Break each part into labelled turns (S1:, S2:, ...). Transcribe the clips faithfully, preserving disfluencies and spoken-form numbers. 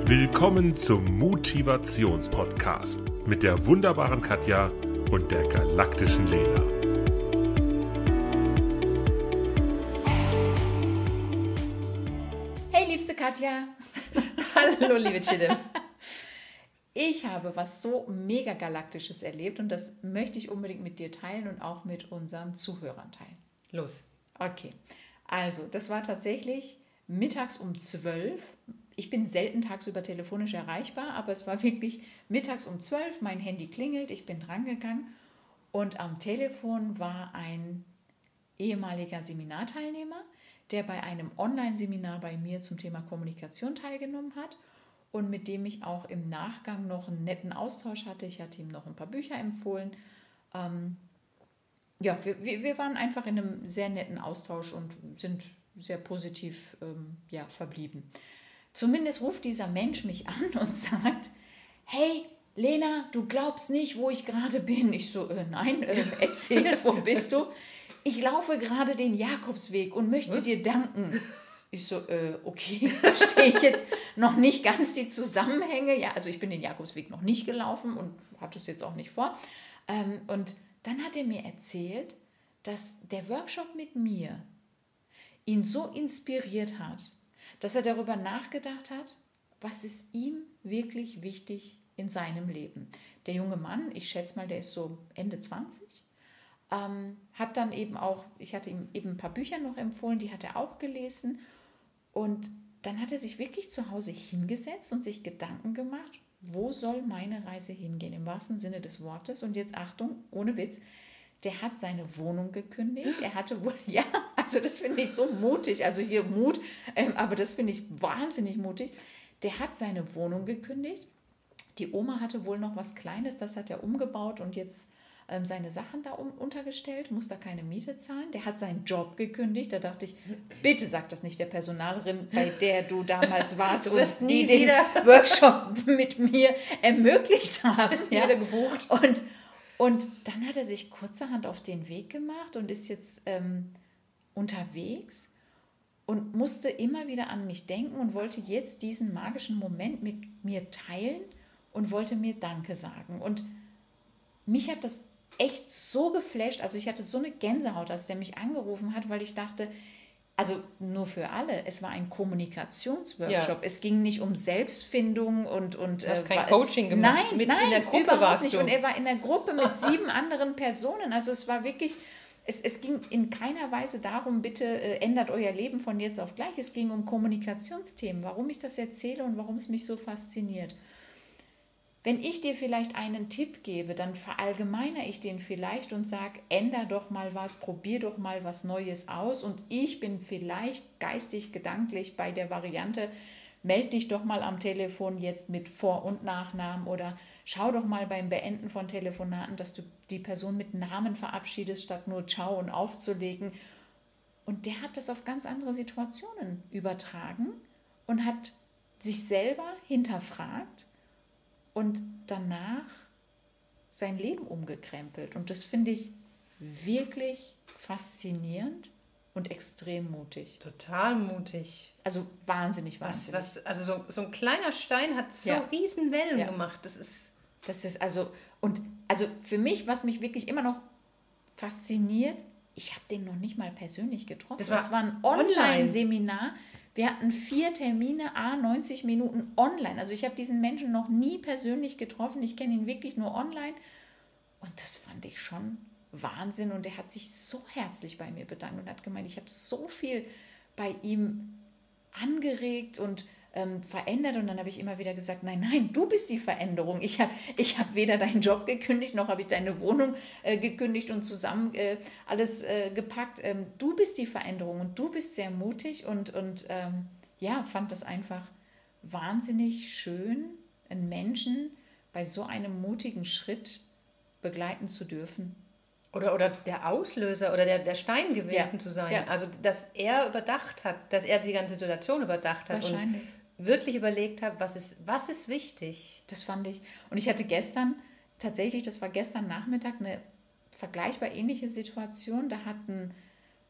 S1: Willkommen zum Motivationspodcast mit der wunderbaren Katja und der galaktischen Lena.
S2: Hey, liebste Katja.
S3: Hallo, liebe Chidem.
S2: Ich habe was so mega Galaktisches erlebt und das möchte ich unbedingt mit dir teilen und auch mit unseren Zuhörern teilen.
S3: Los.
S2: Okay, also das war tatsächlich mittags um zwölf. Ich bin selten tagsüber telefonisch erreichbar, aber es war wirklich mittags um zwölf. Mein Handy klingelt, ich bin drangegangen und am Telefon war ein ehemaliger Seminarteilnehmer, der bei einem Online-Seminar bei mir zum Thema Kommunikation teilgenommen hat und mit dem ich auch im Nachgang noch einen netten Austausch hatte. Ich hatte ihm noch ein paar Bücher empfohlen. Ähm, ja, wir, wir waren einfach in einem sehr netten Austausch und sind sehr positiv ähm, ja, verblieben. Zumindest ruft dieser Mensch mich an und sagt, hey, Lena, du glaubst nicht, wo ich gerade bin. Ich so, äh, nein, äh, erzähl, wo bist du? Ich laufe gerade den Jakobsweg und möchte Was? dir danken. Ich so, äh, okay, verstehe ich jetzt noch nicht ganz die Zusammenhänge. Ja, also ich bin den Jakobsweg noch nicht gelaufen und hatte es jetzt auch nicht vor. Ähm, und dann hat er mir erzählt, dass der Workshop mit mir ihn so inspiriert hat, dass er darüber nachgedacht hat, was ist ihm wirklich wichtig in seinem Leben. Der junge Mann, ich schätze mal, der ist so Ende zwanzig, ähm, hat dann eben auch, ich hatte ihm eben ein paar Bücher noch empfohlen, die hat er auch gelesen und dann hat er sich wirklich zu Hause hingesetzt und sich Gedanken gemacht, wo soll meine Reise hingehen, im wahrsten Sinne des Wortes. Und jetzt Achtung, ohne Witz, der hat seine Wohnung gekündigt. Er hatte wohl, ja, also das finde ich so mutig, also hier Mut, ähm, aber das finde ich wahnsinnig mutig. Der hat seine Wohnung gekündigt. Die Oma hatte wohl noch was Kleines, das hat er umgebaut und jetzt ähm, seine Sachen da um, untergestellt, muss da keine Miete zahlen. Der hat seinen Job gekündigt. Da dachte ich, bitte sag das nicht der Personalerin, bei der du damals warst
S3: du wirst
S2: und
S3: nie
S2: die
S3: wieder
S2: den Workshop mit mir ermöglicht haben.
S3: Bist
S2: ja?
S3: wieder gebucht.
S2: Und Und dann hat er sich kurzerhand auf den Weg gemacht und ist jetzt ähm, unterwegs und musste immer wieder an mich denken und wollte jetzt diesen magischen Moment mit mir teilen und wollte mir Danke sagen. Und mich hat das echt so geflasht, also ich hatte so eine Gänsehaut, als der mich angerufen hat, weil ich dachte, also nur für alle, es war ein Kommunikationsworkshop. Ja. Es ging nicht um Selbstfindung und... und
S3: du hast
S2: äh,
S3: kein
S2: war,
S3: Coaching gemacht.
S2: Nein,
S3: mit
S2: nein,
S3: in der Gruppe
S2: überhaupt
S3: warst
S2: nicht.
S3: du.
S2: Und er war in der Gruppe mit sieben anderen Personen. Also es war wirklich... Es, es ging in keiner Weise darum, bitte äh, ändert euer Leben von jetzt auf gleich. Es ging um Kommunikationsthemen, warum ich das erzähle und warum es mich so fasziniert. Wenn ich dir vielleicht einen Tipp gebe, dann verallgemeine ich den vielleicht und sage, änder doch mal was, probier doch mal was Neues aus und ich bin vielleicht geistig, gedanklich bei der Variante, melde dich doch mal am Telefon jetzt mit Vor- und Nachnamen oder schau doch mal beim Beenden von Telefonaten, dass du die Person mit Namen verabschiedest, statt nur Ciao und aufzulegen. Und der hat das auf ganz andere Situationen übertragen und hat sich selber hinterfragt und danach sein Leben umgekrempelt. Und das finde ich wirklich faszinierend und extrem mutig.
S3: Total mutig.
S2: Also wahnsinnig, wahnsinnig.
S3: Was, was, also so, so ein kleiner Stein hat so
S2: ja.
S3: riesen Wellen
S2: ja.
S3: gemacht. Das ist,
S2: das ist also, und also für mich, was mich wirklich immer noch fasziniert, ich habe den noch nicht mal persönlich getroffen.
S3: Das war,
S2: das war ein Online-Seminar. Wir hatten vier Termine, a neunzig Minuten online. Also ich habe diesen Menschen noch nie persönlich getroffen. Ich kenne ihn wirklich nur online. Und das fand ich schon Wahnsinn. Und er hat sich so herzlich bei mir bedankt und hat gemeint, ich habe so viel bei ihm angeregt und ähm, verändert. Und dann habe ich immer wieder gesagt, nein, nein, du bist die Veränderung. Ich habe ich hab weder deinen Job gekündigt, noch habe ich deine Wohnung äh, gekündigt und zusammen äh, alles äh, gepackt. Ähm, du bist die Veränderung und du bist sehr mutig und, und ähm, ja, fand das einfach wahnsinnig schön, einen Menschen bei so einem mutigen Schritt begleiten zu dürfen.
S3: Oder, oder der Auslöser oder der, der Stein gewesen
S2: ja.
S3: zu sein.
S2: Ja.
S3: Also, dass er überdacht hat, dass er die ganze Situation überdacht hat.
S2: Wahrscheinlich.
S3: Und wirklich überlegt hat, was ist, was ist wichtig.
S2: Das fand ich. Und ich hatte gestern, tatsächlich, das war gestern Nachmittag, eine vergleichbar ähnliche Situation. Da hat ein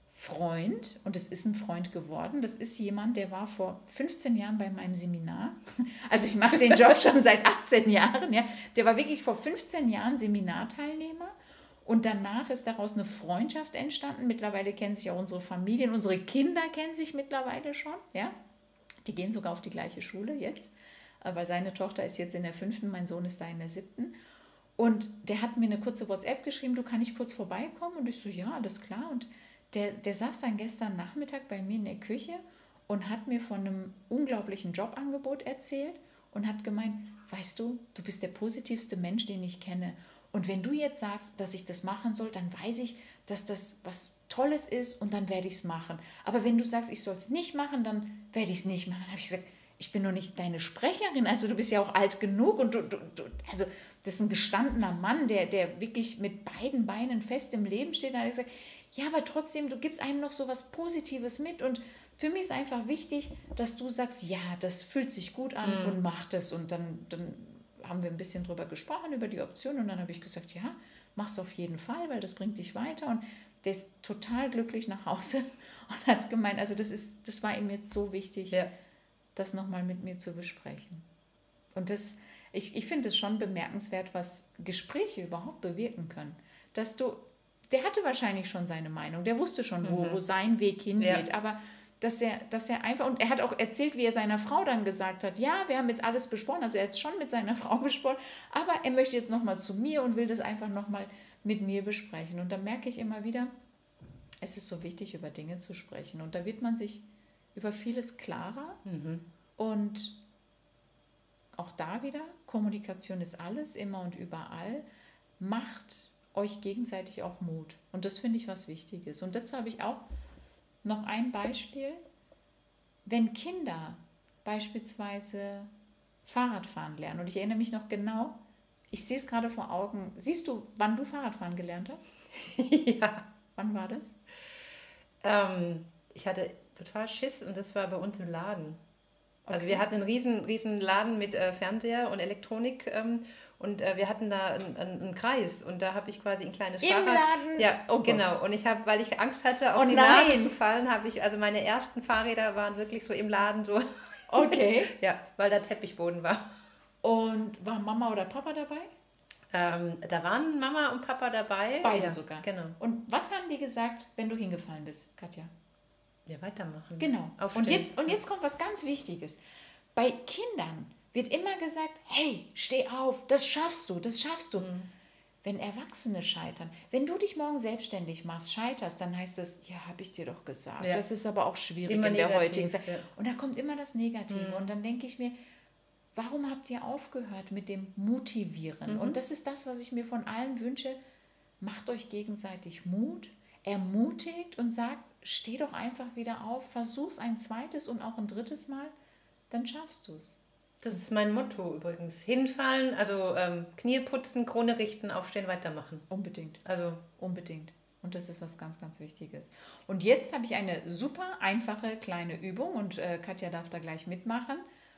S2: Freund, und es ist ein Freund geworden, das ist jemand, der war vor fünfzehn Jahren bei meinem Seminar. Also ich mache den Job schon seit achtzehn Jahren. Ja. Der war wirklich vor fünfzehn Jahren Seminarteilnehmer. Und danach ist daraus eine Freundschaft entstanden. Mittlerweile kennen sich auch unsere Familien, unsere Kinder kennen sich mittlerweile schon. Ja? Die gehen sogar auf die gleiche Schule jetzt, weil seine Tochter ist jetzt in der fünften, mein Sohn ist da in der siebten. Und der hat mir eine kurze WhatsApp geschrieben, du, kann ich kurz vorbeikommen? Und ich so, ja, alles klar. Und der, der saß dann gestern Nachmittag bei mir in der Küche und hat mir von einem unglaublichen Jobangebot erzählt und hat gemeint, weißt du, du bist der positivste Mensch, den ich kenne. Und wenn du jetzt sagst, dass ich das machen soll, dann weiß ich, dass das was Tolles ist und dann werde ich es machen. Aber wenn du sagst, ich soll es nicht machen, dann werde ich es nicht machen. Dann habe ich gesagt, ich bin doch nicht deine Sprecherin, also du bist ja auch alt genug und du, du, du also das ist ein gestandener Mann, der, der wirklich mit beiden Beinen fest im Leben steht. Dann habe ich gesagt, ja, aber trotzdem, du gibst einem noch so was Positives mit und für mich ist einfach wichtig, dass du sagst, ja, das fühlt sich gut an mm. und mach das und dann, dann haben wir ein bisschen drüber gesprochen, über die Option und dann habe ich gesagt, ja, mach's auf jeden Fall, weil das bringt dich weiter und der ist total glücklich nach Hause und hat gemeint, also das ist, das war ihm jetzt so wichtig, ja. das nochmal mit mir zu besprechen. Und das, ich, ich finde es schon bemerkenswert, was Gespräche überhaupt bewirken können. Dass du, der hatte wahrscheinlich schon seine Meinung, der wusste schon, wo, mhm. wo sein Weg hingeht, ja. aber dass er, dass er einfach, und er hat auch erzählt, wie er seiner Frau dann gesagt hat, ja, wir haben jetzt alles besprochen, also er hat es schon mit seiner Frau besprochen, aber er möchte jetzt nochmal zu mir und will das einfach nochmal mit mir besprechen. Und da merke ich immer wieder, es ist so wichtig, über Dinge zu sprechen. Und da wird man sich über vieles klarer. Mhm. Und auch da wieder, Kommunikation ist alles, immer und überall. Macht euch gegenseitig auch Mut. Und das finde ich was Wichtiges. Und dazu habe ich auch noch ein Beispiel. Wenn Kinder beispielsweise Fahrradfahren lernen, und ich erinnere mich noch genau, ich sehe es gerade vor Augen. Siehst du, wann du Fahrradfahren gelernt hast?
S3: Ja.
S2: Wann war das?
S3: Ähm, ich hatte total Schiss und das war bei uns im Laden. Okay. Also wir hatten einen riesen, riesen Laden mit äh, Fernseher und Elektronik ähm, und äh, wir hatten da einen, einen Kreis und da habe ich quasi ein kleines
S2: Im
S3: Fahrrad.
S2: Im Laden?
S3: Ja,
S2: oh
S3: genau. Und ich habe, weil ich Angst hatte, auf
S2: oh
S3: die
S2: nein.
S3: Nase zu fallen, habe ich, also meine ersten Fahrräder waren wirklich so im Laden so.
S2: Okay.
S3: Ja, weil da Teppichboden war.
S2: Und war Mama oder Papa dabei?
S3: Ähm, da waren Mama und Papa dabei.
S2: Beide
S3: ja,
S2: sogar.
S3: Genau.
S2: Und was haben die gesagt, wenn du hingefallen bist, Katja?
S3: Ja, weitermachen.
S2: Genau. Und jetzt, und jetzt kommt was ganz Wichtiges. Bei Kindern wird immer gesagt, hey, steh auf, das schaffst du, das schaffst du. Mhm. Wenn Erwachsene scheitern, wenn du dich morgen selbstständig machst, scheiterst, dann heißt es, ja, habe ich dir doch gesagt. Ja. Das ist aber auch schwierig immer in der negativ, heutigen Zeit. Ja. Und da kommt immer das Negative. Mhm. Und dann denke ich mir, warum habt ihr aufgehört mit dem Motivieren? Mhm. Und das ist das, was ich mir von allen wünsche. Macht euch gegenseitig Mut, ermutigt und sagt, steh doch einfach wieder auf, versuch's ein zweites und auch ein drittes Mal, dann schaffst du es.
S3: Das ist mein Motto übrigens. Hinfallen, also ähm, Knie putzen, Krone richten, aufstehen, weitermachen.
S2: Unbedingt.
S3: Also
S2: unbedingt. Und das ist was ganz, ganz Wichtiges. Und jetzt habe ich eine super einfache kleine Übung und äh, Katja darf da gleich mitmachen.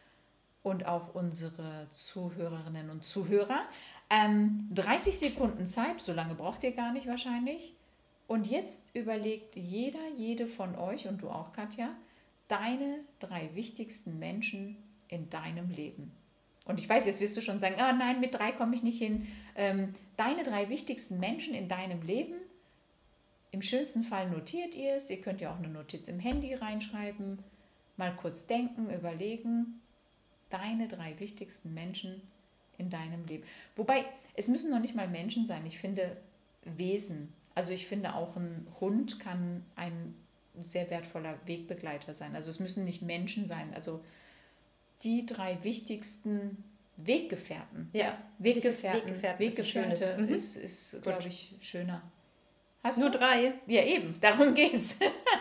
S2: Und auch unsere Zuhörerinnen und Zuhörer. Ähm, dreißig Sekunden Zeit, so lange braucht ihr gar nicht wahrscheinlich. Und jetzt überlegt jeder, jede von euch und du auch, Katja, deine drei wichtigsten Menschen in deinem Leben. Und ich weiß, jetzt wirst du schon sagen, oh nein, mit drei komme ich nicht hin. Ähm, deine drei wichtigsten Menschen in deinem Leben. Im schönsten Fall notiert ihr es. Ihr könnt ja auch eine Notiz im Handy reinschreiben. Mal kurz denken, überlegen. Deine drei wichtigsten Menschen in deinem Leben. Wobei, es müssen noch nicht mal Menschen sein. Ich finde Wesen. Also ich finde auch ein Hund kann ein sehr wertvoller Wegbegleiter sein. Also es müssen nicht Menschen sein. Also die drei wichtigsten Weggefährten.
S3: Ja,
S2: Weggefährten.
S3: Weggefährten
S2: Weggefährte
S3: ist, mhm.
S2: ist, ist glaube ich, schöner. Hast
S3: Nur
S2: du?
S3: drei?
S2: Ja, eben. Darum geht's.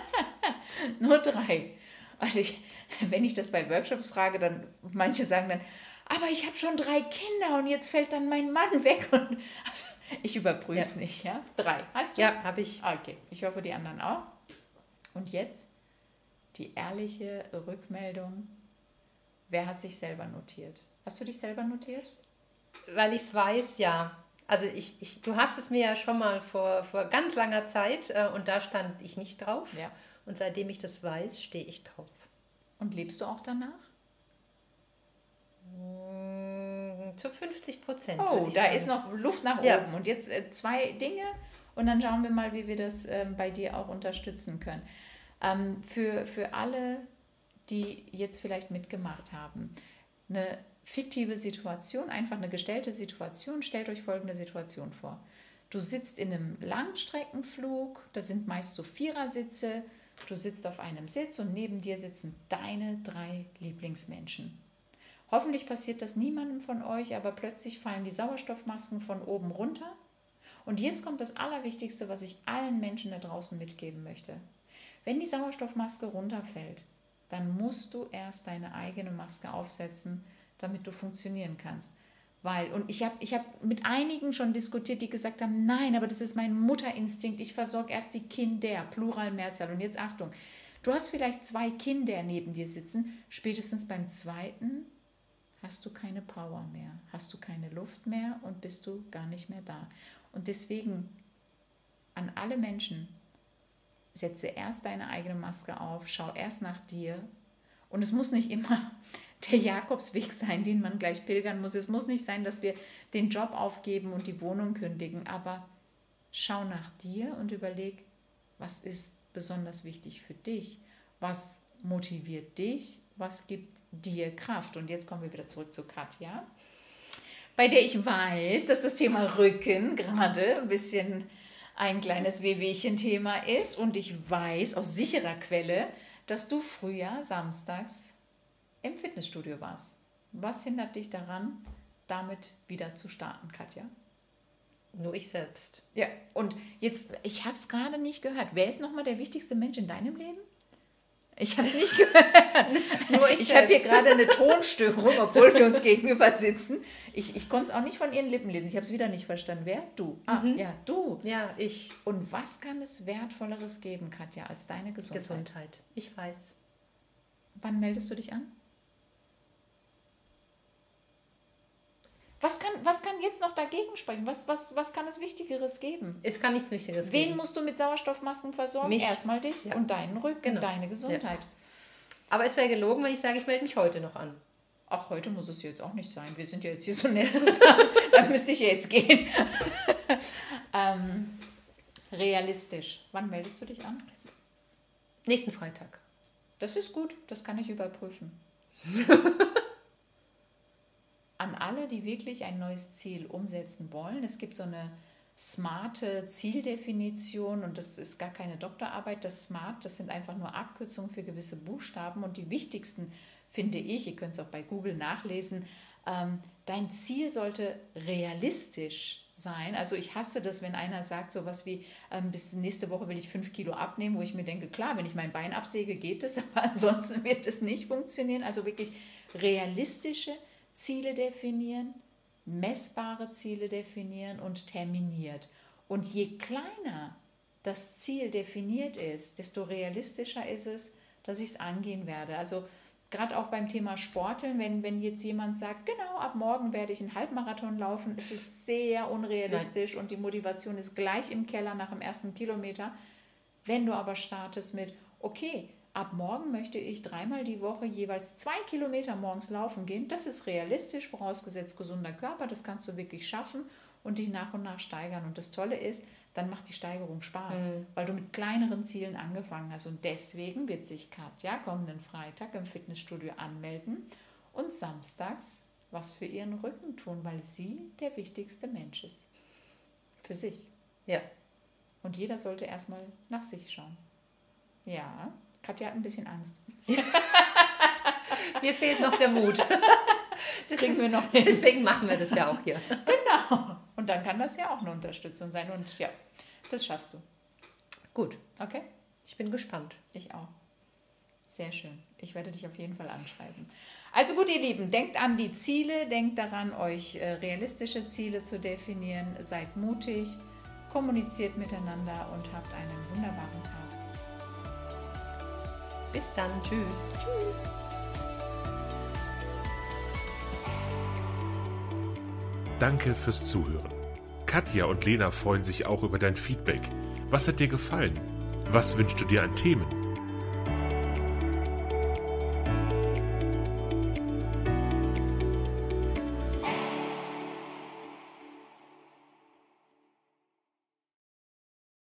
S2: Nur drei. Also ich, wenn ich das bei Workshops frage, dann manche sagen dann, aber ich habe schon drei Kinder und jetzt fällt dann mein Mann weg. Und, also ich überprüfe es ja. nicht. Ja? Drei. Hast du?
S3: Ja, habe ich.
S2: Okay, ich hoffe, die anderen auch. Und jetzt die ehrliche Rückmeldung. Wer hat sich selber notiert? Hast du dich selber notiert?
S3: Weil ich es weiß, ja. Also ich, ich, du hast es mir ja schon mal vor, vor ganz langer Zeit äh, und da stand ich nicht drauf.
S2: Ja.
S3: Und seitdem ich das weiß, stehe ich drauf.
S2: Und lebst du auch danach?
S3: Mm, zu fünfzig Prozent.
S2: Oh, da
S3: sagen.
S2: ist noch Luft nach
S3: Ja.
S2: oben. Und jetzt äh, zwei Dinge und dann schauen wir mal, wie wir das ähm, bei dir auch unterstützen können. Ähm, für, für alle, die jetzt vielleicht mitgemacht haben, eine fiktive Situation, einfach eine gestellte Situation. Stellt euch folgende Situation vor. Du sitzt in einem Langstreckenflug, das sind meist so Vierersitze, du sitzt auf einem Sitz und neben dir sitzen deine drei Lieblingsmenschen. Hoffentlich passiert das niemandem von euch, aber plötzlich fallen die Sauerstoffmasken von oben runter. Und jetzt kommt das Allerwichtigste, was ich allen Menschen da draußen mitgeben möchte. Wenn die Sauerstoffmaske runterfällt, dann musst du erst deine eigene Maske aufsetzen, damit du funktionieren kannst. Weil, und ich habe ich hab mit einigen schon diskutiert, die gesagt haben, nein, aber das ist mein Mutterinstinkt, ich versorge erst die Kinder, Plural, Mehrzahl. Und jetzt Achtung, du hast vielleicht zwei Kinder neben dir sitzen, spätestens beim zweiten hast du keine Power mehr, hast du keine Luft mehr und bist du gar nicht mehr da. Und deswegen an alle Menschen, setze erst deine eigene Maske auf, schau erst nach dir. Und es muss nicht immer der Jakobsweg sein, den man gleich pilgern muss. Es muss nicht sein, dass wir den Job aufgeben und die Wohnung kündigen, aber schau nach dir und überleg, was ist besonders wichtig für dich? Was motiviert dich? Was gibt dir Kraft? Und jetzt kommen wir wieder zurück zu Katja, bei der ich weiß, dass das Thema Rücken gerade ein bisschen ein kleines Wehwehchen-Thema ist. Und ich weiß aus sicherer Quelle, dass du früher samstags im Fitnessstudio warst. Was hindert dich daran, damit wieder zu starten, Katja?
S3: Nur ich selbst.
S2: Ja, und jetzt, ich habe es gerade nicht gehört. Wer ist nochmal der wichtigste Mensch in deinem Leben? Ich habe es nicht gehört. Nur ich ich habe hier gerade eine Tonstörung, obwohl wir uns gegenüber sitzen. Ich, ich konnte es auch nicht von ihren Lippen lesen. Ich habe es wieder nicht verstanden. Wer? Du. Ah,
S3: Mhm.
S2: ja, du.
S3: Ja, ich.
S2: Und was kann es Wertvolleres geben, Katja, als deine Gesundheit?
S3: Gesundheit. Ich weiß.
S2: Wann meldest du dich an? Was kann, was kann jetzt noch dagegen sprechen? Was, was, was kann es Wichtigeres geben?
S3: Es kann nichts Wichtiges
S2: Wen
S3: geben.
S2: musst du mit Sauerstoffmasken versorgen?
S3: Mich.
S2: Erstmal dich
S3: Ja.
S2: und deinen Rücken,
S3: Genau.
S2: deine Gesundheit.
S3: Aber es wäre gelogen, wenn ich sage, ich melde mich heute noch an.
S2: Ach, heute muss es jetzt auch nicht sein. Wir sind ja jetzt hier so nett zusammen. Da müsste ich ja jetzt gehen. ähm, realistisch. Wann meldest du dich an?
S3: Nächsten Freitag.
S2: Das ist gut. Das kann ich überprüfen. An alle, die wirklich ein neues Ziel umsetzen wollen. Es gibt so eine smarte Zieldefinition und das ist gar keine Doktorarbeit. Das Smart, das sind einfach nur Abkürzungen für gewisse Buchstaben und die wichtigsten finde ich, ihr könnt es auch bei Google nachlesen, ähm, dein Ziel sollte realistisch sein. Also ich hasse das, wenn einer sagt sowas wie, ähm, bis nächste Woche will ich fünf Kilo abnehmen, wo ich mir denke, klar, wenn ich mein Bein absäge, geht es, aber ansonsten wird es nicht funktionieren. Also wirklich realistische Ziele definieren, messbare Ziele definieren und terminiert. Und je kleiner das Ziel definiert ist, desto realistischer ist es, dass ich es angehen werde. Also gerade auch beim Thema Sporteln, wenn, wenn jetzt jemand sagt, genau, ab morgen werde ich einen Halbmarathon laufen, ist es sehr unrealistisch Nein. Und die Motivation ist gleich im Keller nach dem ersten Kilometer. Wenn du aber startest mit, okay, ab morgen möchte ich dreimal die Woche jeweils zwei Kilometer morgens laufen gehen. Das ist realistisch, vorausgesetzt gesunder Körper. Das kannst du wirklich schaffen und dich nach und nach steigern. Und das Tolle ist, dann macht die Steigerung Spaß, mhm. weil du mit kleineren Zielen angefangen hast. Und deswegen wird sich Katja kommenden Freitag im Fitnessstudio anmelden und samstags was für ihren Rücken tun, weil sie der wichtigste Mensch ist. Für sich.
S3: Ja.
S2: Und jeder sollte erstmal nach sich schauen. Ja. Katja hat ein bisschen Angst.
S3: Mir fehlt noch der Mut.
S2: Das kriegen wir noch hin.
S3: Deswegen machen wir das ja auch hier.
S2: Genau. Und dann kann das ja auch eine Unterstützung sein. Und ja, das schaffst du.
S3: Gut.
S2: Okay?
S3: Ich bin gespannt.
S2: Ich auch. Sehr schön. Ich werde dich auf jeden Fall anschreiben. Also gut, ihr Lieben, denkt an die Ziele. Denkt daran, euch äh, realistische Ziele zu definieren. Seid mutig, kommuniziert miteinander und habt einen wunderbaren Tag.
S3: Bis dann. Tschüss.
S2: Tschüss.
S1: Danke fürs Zuhören. Katja und Lena freuen sich auch über dein Feedback. Was hat dir gefallen? Was wünschst du dir an Themen?